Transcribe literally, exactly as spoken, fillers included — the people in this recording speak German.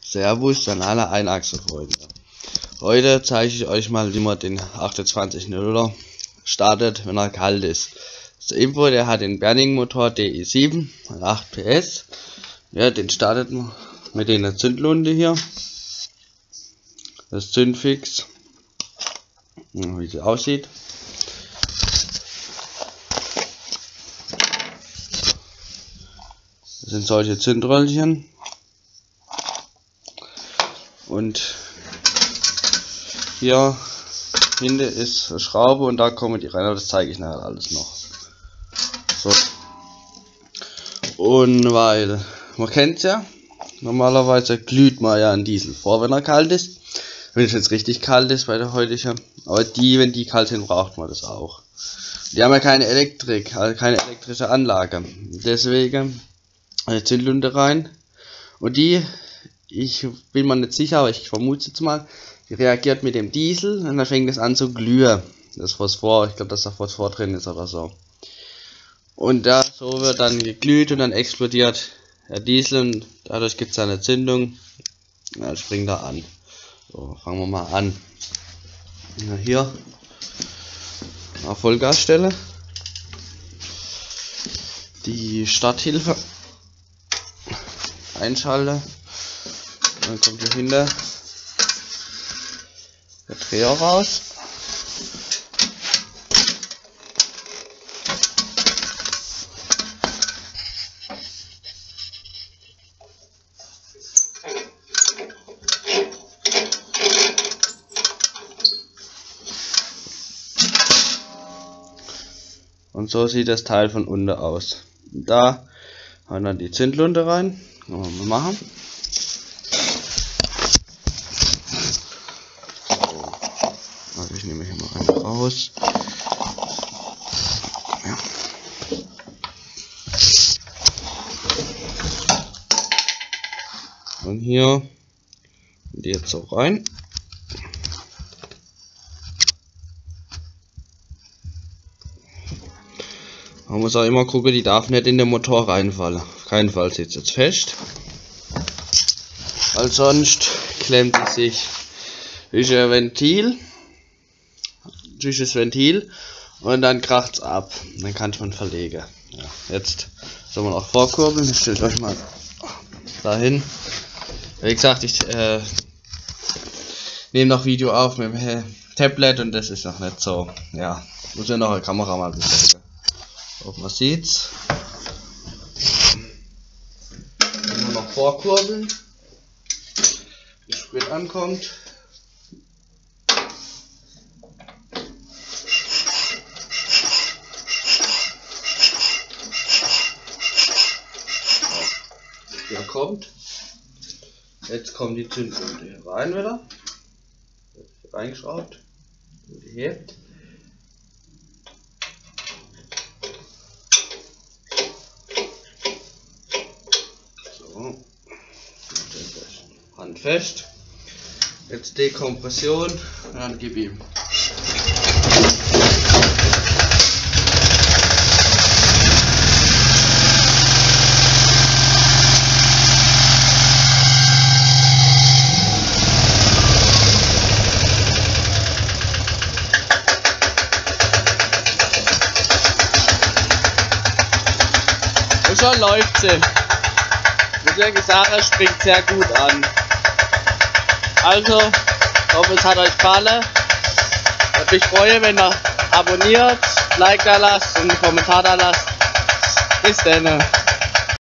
Servus an alle Einachse-Freunde. Heute zeige ich euch mal, wie man den achtundzwanzig nuller startet, wenn er kalt ist. Zur Info, der hat den Berning Motor D I sieben, acht P S. Ja, den startet man mit der Zündlunde hier. Das Zündfix, wie sie aussieht. Das sind solche Zündröllchen. Und hier hinten ist eine Schraube und da kommen die rein, aber das zeige ich nachher alles noch. So. Und weil, man kennt es ja, normalerweise glüht man ja einen Diesel vor, wenn er kalt ist. Wenn es jetzt richtig kalt ist bei der heutigen, aber die, wenn die kalt sind, braucht man das auch. Die haben ja keine Elektrik, also keine elektrische Anlage. Deswegen eine Zündlunde rein. Und die, ich bin mir nicht sicher, aber ich vermute jetzt mal, die reagiert mit dem Diesel und dann fängt es an zu glühen. Das Phosphor, ich glaube, dass da Phosphor drin ist oder so. Und da so wird dann geglüht und dann explodiert der Diesel und dadurch gibt es eine Zündung. Ja, springt da an. So, fangen wir mal an. Ja, hier auf Vollgasstelle. Die Starthilfe einschalten. Dann kommt hier hinter der Dreher raus. Und so sieht das Teil von unten aus. Da haben wir dann die Zündlunde rein. Können wir mal machen. Also ich nehme hier mal einen raus. Ja. Und hier die jetzt so rein. Man muss auch immer gucken, die darf nicht in den Motor reinfallen. Auf keinen Fall sitzt jetzt fest. Weil sonst klemmt es sich durch ein Ventil, durch das Ventil und dann kracht es ab. Dann kann man verlegen. Ja, jetzt soll man auch vorkurbeln. Ich stelle euch mal dahin. Wie gesagt, ich äh, nehme noch Video auf mit dem äh, Tablet und das ist noch nicht so. Ja, muss ja noch eine Kamera mal bestätigen. Ob man sieht's. Nur noch vorkurbeln, bis Sprit ankommt. Ja, kommt. Jetzt kommt die Zündlunde hier rein wieder. Jetzt reingeschraubt. Und die hebt. Handfest. Jetzt Dekompression und dann gib ihm. Und schon läuft sie. Wie ja gesagt, er springt sehr gut an. Also, ich hoffe, es hat euch gefallen. Ich würde mich freuen, wenn ihr abonniert, Like da lasst und einen Kommentar da lasst. Bis dann.